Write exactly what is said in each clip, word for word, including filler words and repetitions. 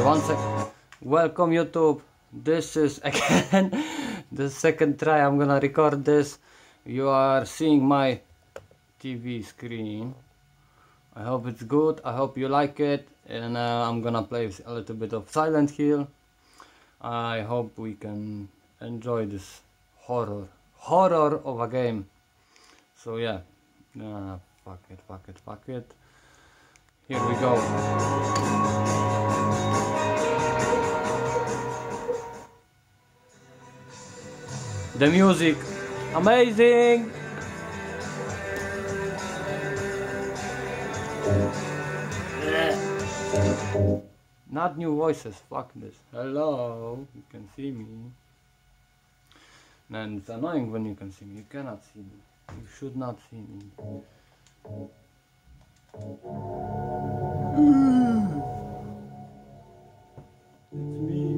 One sec. Welcome YouTube. This is again the second try I'm gonna record this. You are seeing my T V screen. I hope it's good. I hope you like it. And uh, I'm gonna play a little bit of Silent Hill. I hope we can enjoy this horror horror of a game. So yeah, uh, fuck it, fuck it, fuck it. Here we go. The music, amazing. Not new voices, fuck this. Hello, you can see me. Man, it's annoying when you can see me. You cannot see me. You should not see me. It's me.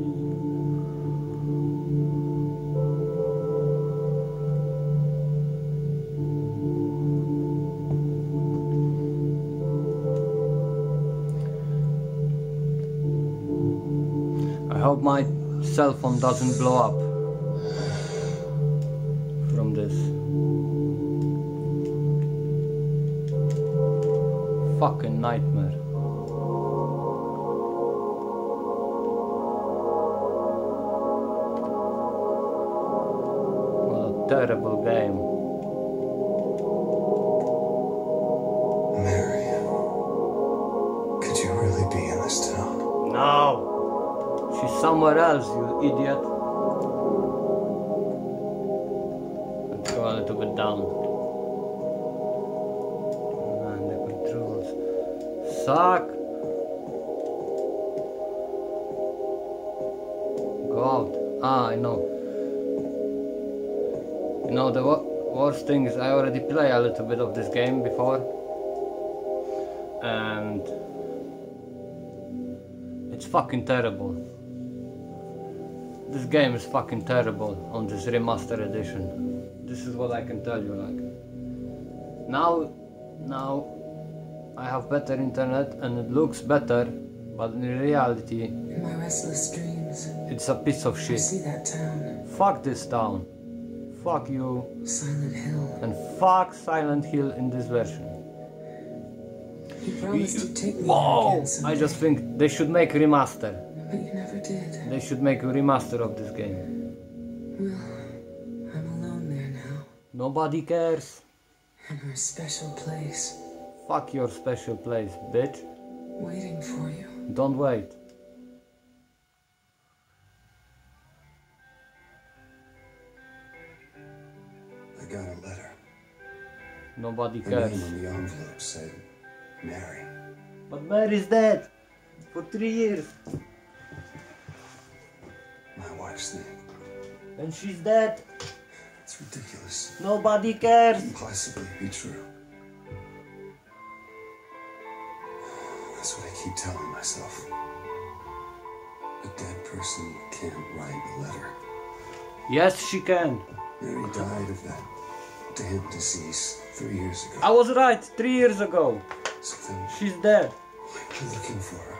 I hope my cell phone doesn't blow up from this. Fucking nightmare. What a terrible game. Mary, could you really be in this town? No! She's somewhere else, you idiot. Let's go a little bit down. Man, the controls suck. Go out. Ah, I know. You know, the wo worst thing is I already played a little bit of this game before. And it's fucking terrible. This game is fucking terrible on this remastered edition. This is what I can tell you. Like now, now I have better internet and it looks better, but in reality, in my restless dreams, it's a piece of I shit. see that town. Fuck this town. Fuck you. Silent Hill. And fuck Silent Hill in this version. You promised to take me Whoa! there again someday. I just think they should make remaster. But you never did. They should make a remaster of this game. Well, I'm alone there now. Nobody cares. In our special place. Fuck your special place, bitch. Waiting for you. Don't wait. I got a letter. Nobody The cares. name on the envelope said Mary. But Mary's dead. For three years. My wife's name. And she's dead. It's ridiculous. Nobody cares. Can't possibly be true. That's what I keep telling myself. A dead person can't write a letter. Yes, she can. Mary died of that damn disease three years ago. I was right. Three years ago. So then, She's dead. why are you looking for her?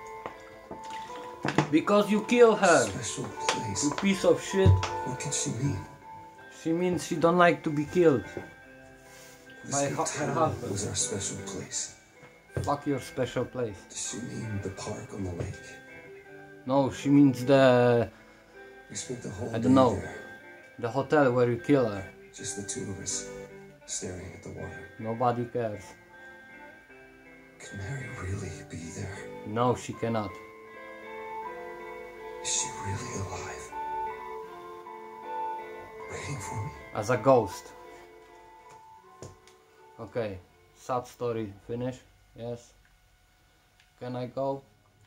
Because you kill her. Special place. You piece of shit. What could she mean? She means she don't like to be killed. This My whole hu- her town husband. was our special place. Fuck your special place. Does she mean the park on the lake? No, she means the We spent the whole I day don't know. there. the hotel where you kill her. Just the two of us, staring at the water. Nobody cares. Can Mary really be there? No, she cannot. Is she really alive? Waiting for me? As a ghost. Okay, sad story finish. Yes. Can I go?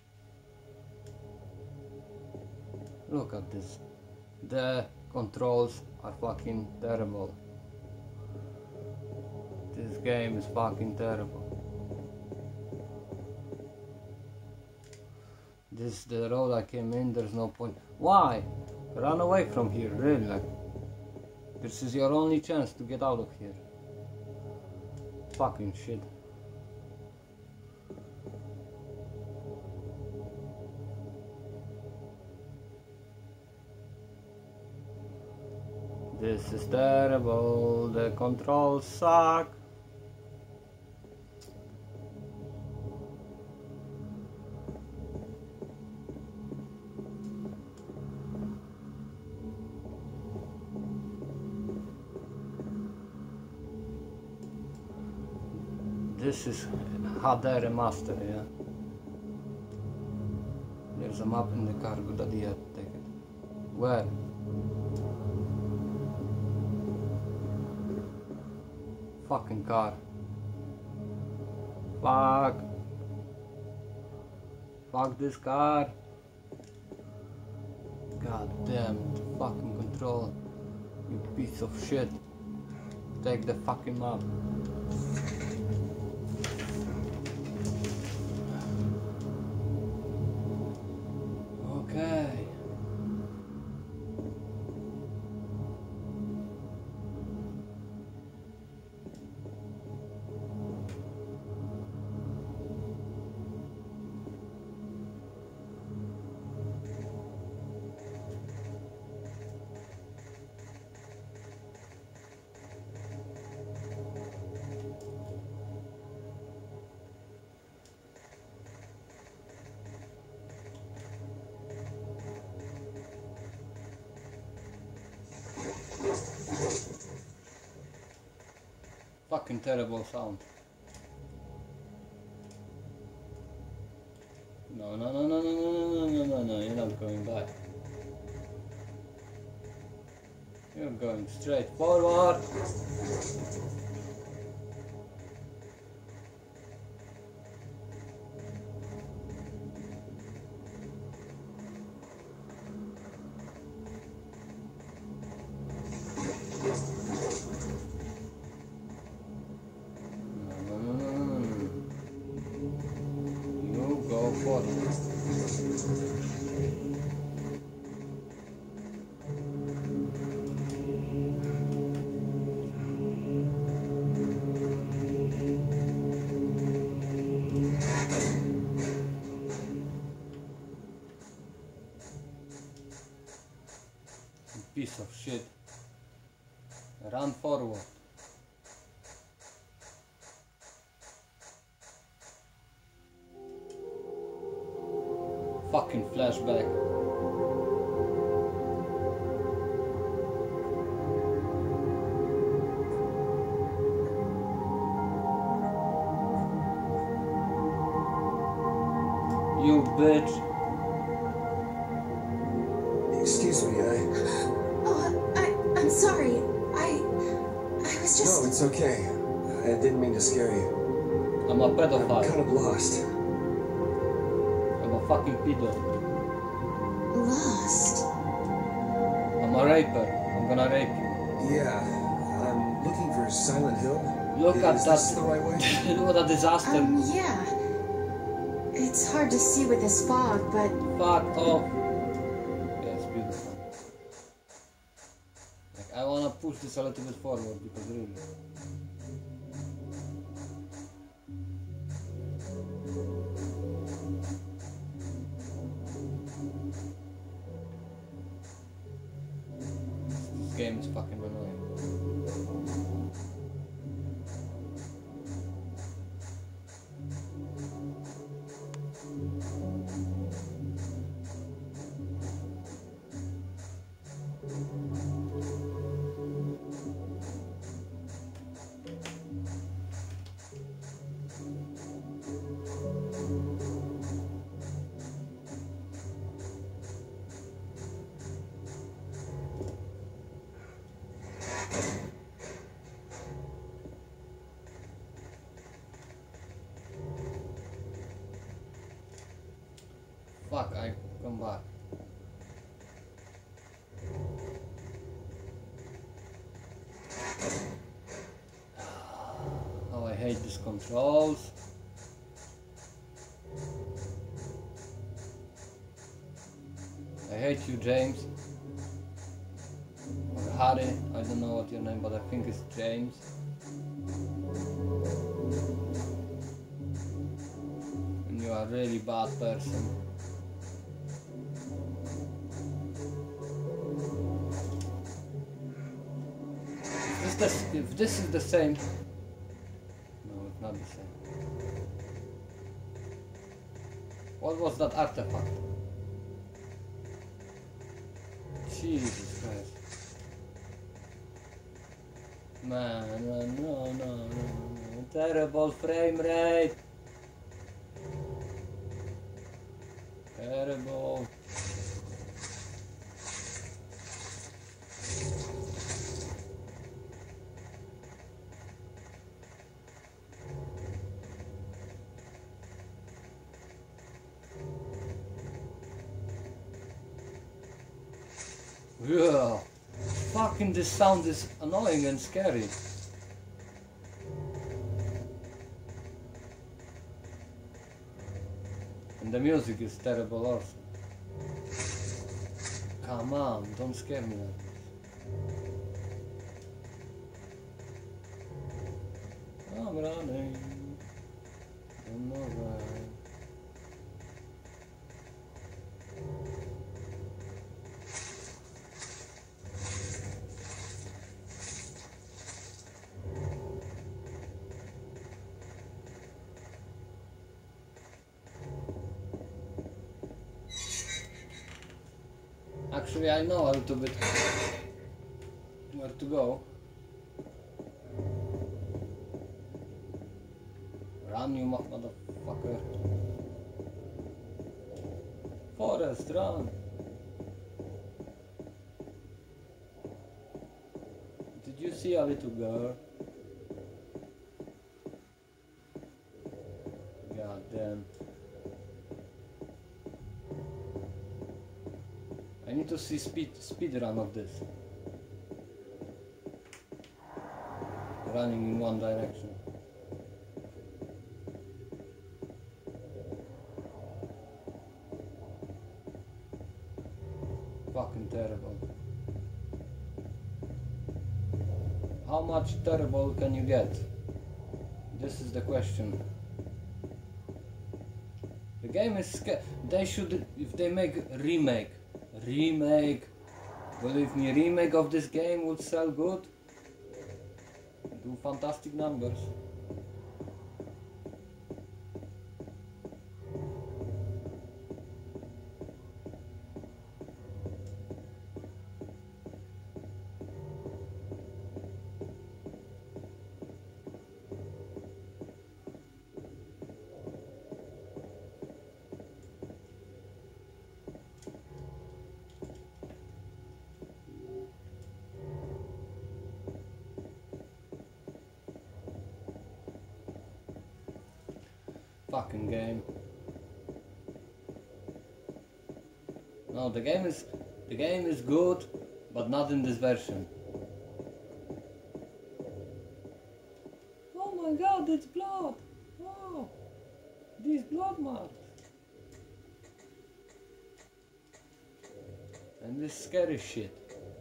Look at this. The controls are fucking terrible. This game is fucking terrible. This is the road I came in, there's no point. Why? Run away from here, really, like. This is your only chance to get out of here. Fucking shit. This is terrible, the controls suck. This is H D remaster, yeah. There's a map in the car, good idea to take it. Where? Fucking car. Fuck. Fuck this car. God damn, the fucking control. You piece of shit. Take the fucking map. Okay. Fucking terrible sound. No, no, no, no, no, no, no, no, no, no, you're not going back. You're going straight forward. Piece of shit. Run forward. Fucking flashback. You bitch. Excuse me, I... Oh, I, I'm sorry. I, I was just... No, it's okay. I didn't mean to scare you. I'm a I'm pedophile. kind of lost. I'm a fucking pedo. Lost. I'm a raper. I'm gonna rape you. Yeah, I'm looking for Silent Hill. Look Is at this that. the right way? What a disaster. Um, yeah. It's hard to see with this fog, but... Fuck off. Yeah, it's beautiful. Like, I wanna push this a little bit forward because really. This game is fucking annoying. Fuck, I come back. Oh, I hate these controls. I hate you, James. Or Harry, I don't know what your name, but I think it's James. And you are a really bad person. the if this is the same, no, it's not the same. What was that artifact? Jesus Christ. Man, man, no, no, no, no. Terrible frame rate. Terrible. Yeah. Fucking this sound is annoying and scary. And the music is terrible also. Come on, don't scare me like this. I'm running. Don't know why. Actually, I know a little bit where to go. Run, you motherfucker. Forest, run. Did you see a little girl? God damn. I need to see speed speed run of this. Running in one direction. Fucking terrible. How much terrible can you get? This is the question. The game is sca- they should, if they make remake Remake, believe me, remake of this game would sell good, do fantastic numbers. Fucking game. No, the game is the game is good, but not in this version. Oh my god, it's blood! Oh, these blood marks. And this scary shit.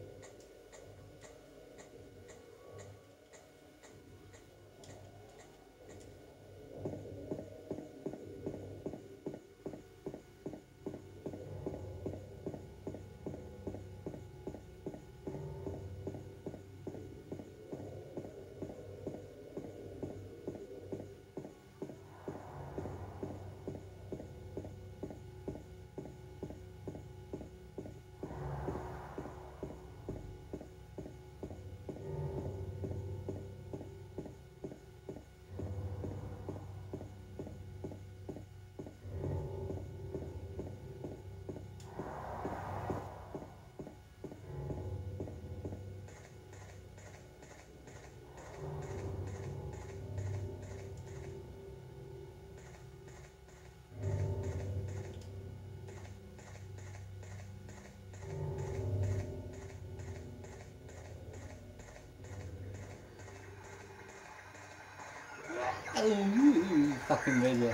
Oh, fucking radio.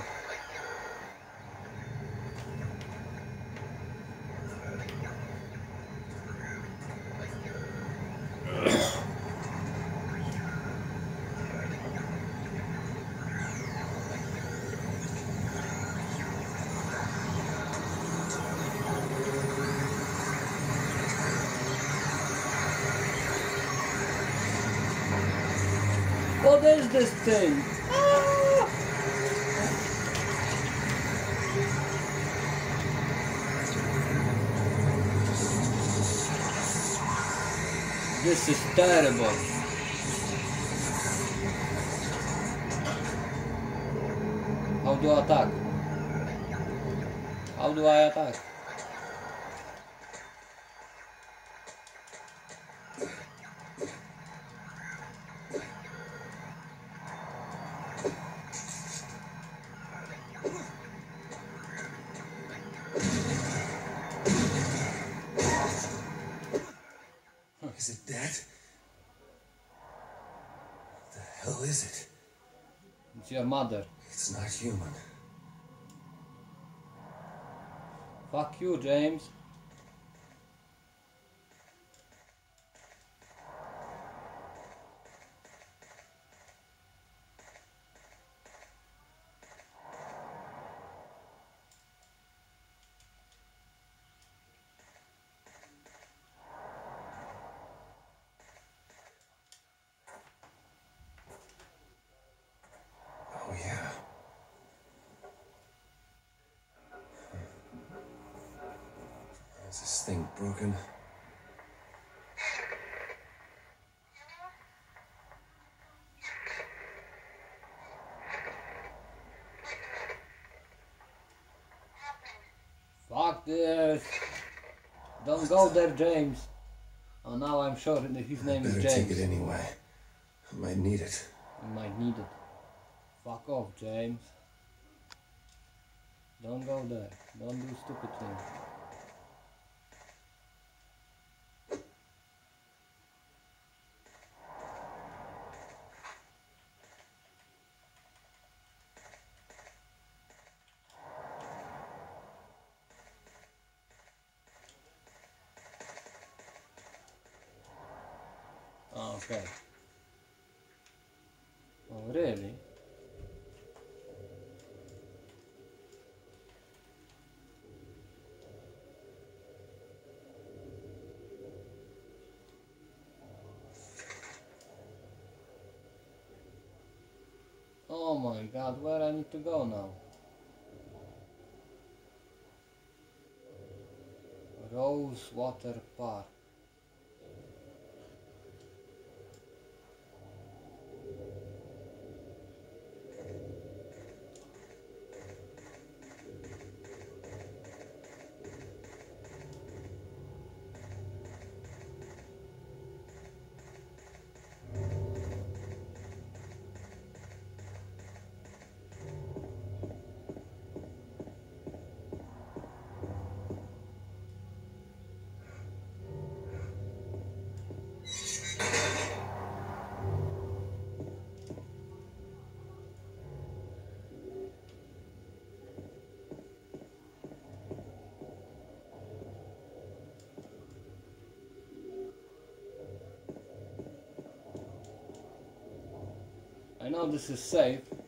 What is this thing? Ah! This is terrible. How do I attack? How do I attack? Is it dead? What the hell is it? It's your mother. It's not human. Fuck you, James. Oh, yeah. Is this thing broken? Fuck this. Don't go there, James. Oh, now I'm sure that his name is Better James. take it anyway. I might need it. You might need it. Fuck off, James. Don't go there. Don't do stupid things. Okay. Oh, really? Oh my god, where I need to go now? Rosewater Park. I know this is safe,